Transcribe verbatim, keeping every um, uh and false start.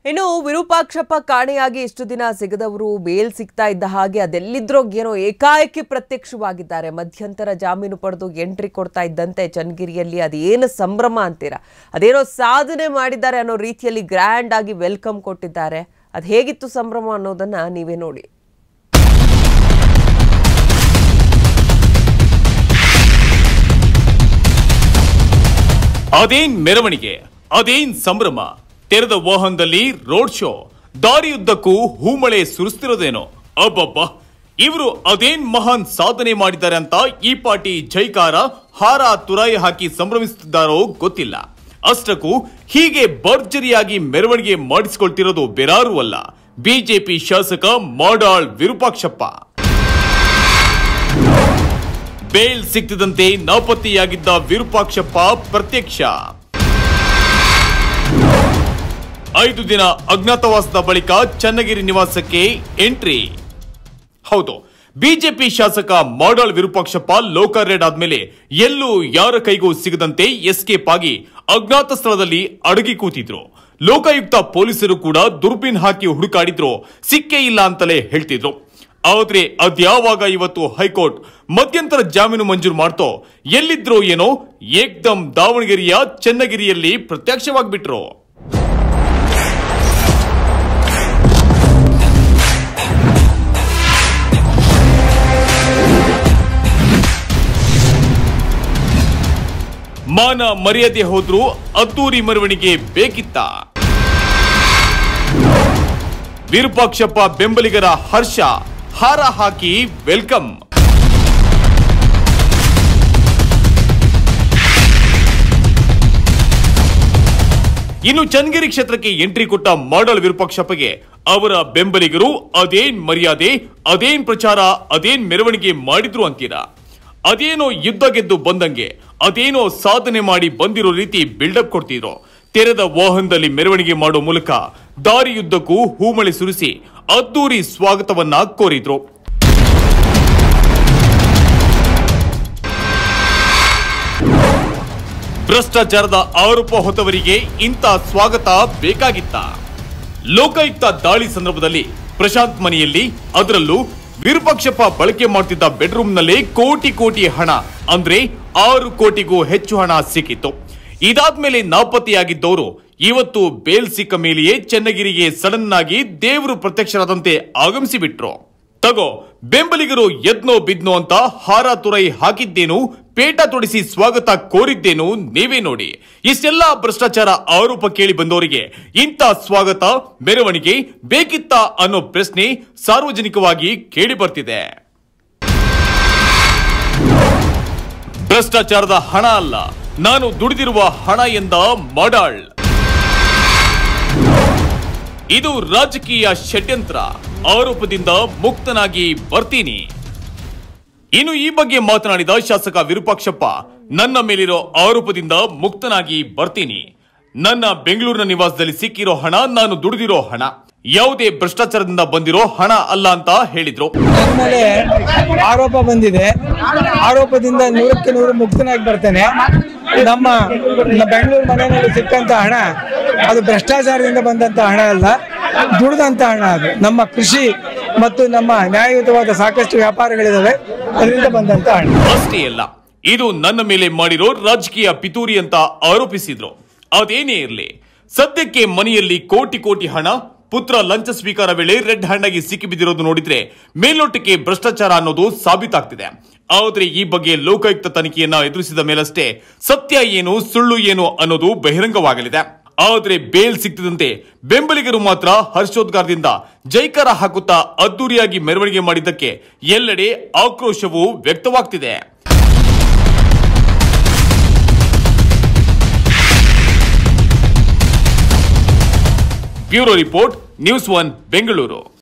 ಇನ್ನು ವಿರೂಪಾಕ್ಷಪ್ಪ ಕಾಣೆಯಾಗಿ ಇಷ್ಟು ದಿನ ಸಿಗದವರು ಬೇಲ್ ಸಿಗ್ತಾ ಇದ್ದ ಹಾಗೆ ಅದೆಲ್ಲಿದ್ರೋ ಏನೋ ಏಕಾಏಕಿ ಪ್ರತ್ಯಕ್ಷವಾಗಿದ್ದಾರೆ. ಮಧ್ಯಂತರ ಜಾಮೀನು ಪಡೆದು ಎಂಟ್ರಿ ಕೊಡ್ತಾ ಇದ್ದಂತೆ ಚನ್ನಗಿರಿಯಲ್ಲಿ ಅದೇನು ಸಂಭ್ರಮ ಅಂತೀರಾ, ಅದೇನೋ ಸಾಧನೆ ಮಾಡಿದ್ದಾರೆ ಅನ್ನೋ ರೀತಿಯಲ್ಲಿ ಗ್ರ್ಯಾಂಡ್ ಆಗಿ ವೆಲ್ಕಮ್ ಕೊಟ್ಟಿದ್ದಾರೆ. ಅದು ಹೇಗಿತ್ತು ಸಂಭ್ರಮ ಅನ್ನೋದನ್ನ ನೀವೇ ನೋಡಿ. ಅದೇನ್ ಮೆರವಣಿಗೆ, ಅದೇನ್ ಸಂಭ್ರಮ. ತೆರೆದ ವಾಹನದಲ್ಲಿ ರೋಡ್ ಶೋ, ದಾರಿಯುದ್ದಕ್ಕೂ ಹೂಮಳೆ ಸುರಿಸ್ತಿರೋದೇನೋ. ಅಬ್ಬಬ್ಬ, ಇವರು ಅದೇನ್ ಮಹಾನ್ ಸಾಧನೆ ಮಾಡಿದ್ದಾರೆ ಅಂತ ಈ ಪಾರ್ಟಿ ಜೈಕಾರ ಹಾರ ತುರಾಯಿ ಹಾಕಿ ಸಂಭ್ರಮಿಸುತ್ತಿದ್ದಾರೋ ಗೊತ್ತಿಲ್ಲ. ಅಷ್ಟಕ್ಕೂ ಹೀಗೆ ಭರ್ಜರಿಯಾಗಿ ಮೆರವಣಿಗೆ ಮಾಡಿಸಿಕೊಳ್ತಿರೋದು ಬೇರಾರೂ ಅಲ್ಲ, ಬಿಜೆಪಿ ಶಾಸಕ ಮಾಡಾಳ್ ವಿರೂಪಾಕ್ಷಪ್ಪ. ಬೇಲ್ ಸಿಕ್ತಿದಂತೆ ನಾಪತ್ತೆಯಾಗಿದ್ದ ವಿರೂಪಾಕ್ಷಪ್ಪ ಪ್ರತ್ಯಕ್ಷ. ಐದು ದಿನ ಅಜ್ಞಾತವಾಸದ ಬಳಿಕ ಚನ್ನಗಿರಿ ನಿವಾಸಕ್ಕೆ ಎಂಟ್ರಿ. ಹೌದು, ಬಿಜೆಪಿ ಶಾಸಕ ಮಾಡಾಳ್ ವಿರೂಪಾಕ್ಷಪ್ಪ ಲೋಕಾರ್ಯಡ್ ಆದ್ಮೇಲೆ ಎಲ್ಲೂ ಯಾರ ಕೈಗೂ ಸಿಗದಂತೆ ಎಸ್ಕೇಪ್ ಆಗಿ ಅಜ್ಞಾತ ಸ್ಥಳದಲ್ಲಿ ಅಡಗಿ ಕೂತಿದ್ರು. ಲೋಕಾಯುಕ್ತ ಪೊಲೀಸರು ಕೂಡ ದುರ್ಬಿನ್ ಹಾಕಿ ಹುಡುಕಾಡಿದ್ರು, ಸಿಕ್ಕೇ ಇಲ್ಲ ಅಂತಲೇ ಹೇಳ್ತಿದ್ರು. ಆದ್ರೆ ಅದ್ಯಾವಾಗ ಇವತ್ತು ಹೈಕೋರ್ಟ್ ಮಧ್ಯಂತರ ಜಾಮೀನು ಮಂಜೂರು ಮಾಡ್ತೋ, ಎಲ್ಲಿದ್ರೋ ಏನೋ ಏಕ್ದಮ್ ದಾವಣಗೆರೆಯ ಚನ್ನಗಿರಿಯಲ್ಲಿ ಪ್ರತ್ಯಕ್ಷವಾಗ್ಬಿಟ್ರು. ಮಾನ ಮರ್ಯಾದೆ ಹೋದ್ರೂ ಅದ್ದೂರಿ ಮೆರವಣಿಗೆ ಬೇಕಿತ್ತ? ವಿರೂಪಾಕ್ಷಪ್ಪ ಬೆಂಬಲಿಗರ ಹರ್ಷ, ಹಾರ ಹಾಕಿ ವೆಲ್ಕಮ್. ಇನ್ನು ಚನ್ನಗಿರಿ ಕ್ಷೇತ್ರಕ್ಕೆ ಎಂಟ್ರಿ ಕೊಟ್ಟ ಮಾಡಾಳ್ ವಿರೂಪಾಕ್ಷಪ್ಪಗೆ ಅವರ ಬೆಂಬಲಿಗರು ಅದೇನ್ ಮರ್ಯಾದೆ, ಅದೇನ್ ಪ್ರಚಾರ, ಅದೇನ್ ಮೆರವಣಿಗೆ ಮಾಡಿದ್ರು ಅಂತೀರಾ? ಅದೇನೋ ಯುದ್ಧ ಗೆದ್ದು ಬಂದಂಗೆ, ಅದೇನೋ ಸಾಧನೆ ಮಾಡಿ ಬಂದಿರೋ ರೀತಿ ಬಿಲ್ಡಪ್ ಕೊಡ್ತಿದ್ರು. ತೆರೆದ ವಾಹನದಲ್ಲಿ ಮೆರವಣಿಗೆ ಮಾಡೋ ಮೂಲಕ ದಾರಿಯುದ್ದಕ್ಕೂ ಹೂಮಳೆ ಸುರಿಸಿ ಅದ್ದೂರಿ ಸ್ವಾಗತವನ್ನ ಕೋರಿದ್ರು. ಭ್ರಷ್ಟಾಚಾರದ ಆರೋಪ ಹೊತ್ತವರಿಗೆ ಇಂಥ ಸ್ವಾಗತ ಬೇಕಾಗಿತ್ತ? ಲೋಕಾಯುಕ್ತ ದಾಳಿ ಸಂದರ್ಭದಲ್ಲಿ ಪ್ರಶಾಂತ್ ಮನೆಯಲ್ಲಿ, ಅದರಲ್ಲೂ ವಿರೂಪಾಕ್ಷಪ್ಪ ಬಳಕೆ ಮಾಡ್ತಿದ್ದ ಬೆಡ್ರೂಮ್ನಲ್ಲೇ ಕೋಟಿ ಕೋಟಿ ಹಣ, ಅಂದ್ರೆ ಆರು ಕೋಟಿಗೂ ಹೆಚ್ಚು ಹಣ ಸಿಕ್ಕಿತ್ತು. ಇದಾದ್ಮೇಲೆ ನಾಪತ್ತೆಯಾಗಿದ್ದವರು ಇವತ್ತು ಬೇಲ್ ಸಿಕ್ಕ ಮೇಲೆಯೇ ಚನ್ನಗಿರಿಗೆ ಸಡನ್ ಆಗಿ ದೇವರು ಪ್ರತ್ಯಕ್ಷರಾದಂತೆ ಆಗಮಿಸಿ ಬಿಟ್ರು. ತಗೋ, ಬೆಂಬಲಿಗರು ಎದ್ನೋ ಬಿದ್ನೋ ಅಂತ ಹಾರ ತುರೈ ಹಾಕಿದ್ದೇನು, ಪೇಟ ತೊಡಿಸಿ ಸ್ವಾಗತ ಕೋರಿದ್ದೇನು ನೀವೇ ನೋಡಿ. ಇಷ್ಟೆಲ್ಲಾ ಭ್ರಷ್ಟಾಚಾರ ಆರೋಪ ಕೇಳಿ ಬಂದವರಿಗೆ ಇಂಥ ಸ್ವಾಗತ ಮೆರವಣಿಗೆ ಬೇಕಿತ್ತ ಅನ್ನೋ ಪ್ರಶ್ನೆ ಸಾರ್ವಜನಿಕವಾಗಿ ಕೇಳಿ ಬರ್ತಿದೆ. ಭ್ರಷ್ಟಾಚಾರದ ಹಣ ಅಲ್ಲ, ನಾನು ದುಡಿದಿರುವ ಹಣ ಎಂದ ಮಾಡಾಳ್. ಇದು ರಾಜಕೀಯ ಷಡ್ಯಂತ್ರ, ಆರೋಪದಿಂದ ಮುಕ್ತನಾಗಿ ಬರ್ತೀನಿ. ಇನ್ನು ಈ ಬಗ್ಗೆ ಮಾತನಾಡಿದ ಶಾಸಕ ವಿರೂಪಾಕ್ಷಪ್ಪ, ನನ್ನ ಮೇಲಿರೋ ಆರೋಪದಿಂದ ಮುಕ್ತನಾಗಿ ಬರ್ತೀನಿ. ನನ್ನ ಬೆಂಗಳೂರಿನ ನಿವಾಸದಲ್ಲಿ ಸಿಕ್ಕಿರೋ ಹಣ ನಾನು ದುಡಿದಿರೋ ಹಣ, ಯಾವುದೇ ಭ್ರಷ್ಟಾಚಾರದಿಂದ ಬಂದಿರೋ ಹಣ ಅಲ್ಲ ಅಂತ ಹೇಳಿದ್ರು. ನನ್ನ ಮೇಲೆ ಆರೋಪ ಬಂದಿದೆ, ಆರೋಪದಿಂದ ನೂರಕ್ಕೆ ನೂರು ಮುಕ್ತನಾಗಿ ಬರ್ತೇನೆ. ನಮ್ಮ ಬೆಂಗಳೂರು ಮನೆಯಲ್ಲಿ ಸಿಕ್ಕಂತ ಹಣ ಅದು ಭ್ರಷ್ಟಾಚಾರದಿಂದ ಬಂದಂತ ಹಣ ಅಲ್ಲ, ದುಡಿದಂತ ಹಣ. ಅದು ನಮ್ಮ ಕೃಷಿ ಮತ್ತು ನಮ್ಮ ನ್ಯಾಯಯುತವಾದ ಸಾಕಷ್ಟು ವ್ಯಾಪಾರಗಳಿದಾವೆ, ಅದರಿಂದ ಬಂದಂತ ಹಣ. ಅಷ್ಟೇ ಅಲ್ಲ, ಇದು ನನ್ನ ಮೇಲೆ ಮಾಡಿರೋ ರಾಜಕೀಯ ಪಿತೂರಿ ಅಂತ ಆರೋಪಿಸಿದ್ರು. ಅದೇನೇ ಇರಲಿ, ಸದ್ಯಕ್ಕೆ ಮನೆಯಲ್ಲಿ ಕೋಟಿ ಕೋಟಿ ಹಣ, ಪುತ್ರ ಲಂಚ ಸ್ವೀಕಾರ ವೇಳೆ ರೆಡ್ ಹ್ಯಾಂಡ್ ಆಗಿ ಸಿಕ್ಕಿಬಿದ್ದಿರೋದು ನೋಡಿದ್ರೆ ಮೇಲ್ನೋಟಕ್ಕೆ ಭ್ರಷ್ಟಾಚಾರ ಅನ್ನೋದು ಸಾಬೀತಾಗ್ತಿದೆ. ಆದ್ರೆ ಈ ಬಗ್ಗೆ ಲೋಕಾಯುಕ್ತ ತನಿಖೆಯನ್ನ ಎದುರಿಸಿದ ಮೇಲಷ್ಟೇ ಸತ್ಯ ಏನು ಸುಳ್ಳು ಏನು ಅನ್ನೋದು ಬಹಿರಂಗವಾಗಲಿದೆ. ಆದ್ರೆ ಬೇಲ್ ಸಿಕ್ತಿದಂತೆ ಬೆಂಬಲಿಗರು ಮಾತ್ರ ಹರ್ಷೋದ್ಗಾರದಿಂದ ಜೈಕಾರ ಹಾಕುತ್ತಾ ಅದ್ದೂರಿಯಾಗಿ ಮೆರವಣಿಗೆ ಮಾಡಿದ್ದಕ್ಕೆ ಎಲ್ಲೆಡೆ ಆಕ್ರೋಶವು ವ್ಯಕ್ತವಾಗ್ತಿದೆ. Bureau report, news one Bengaluru.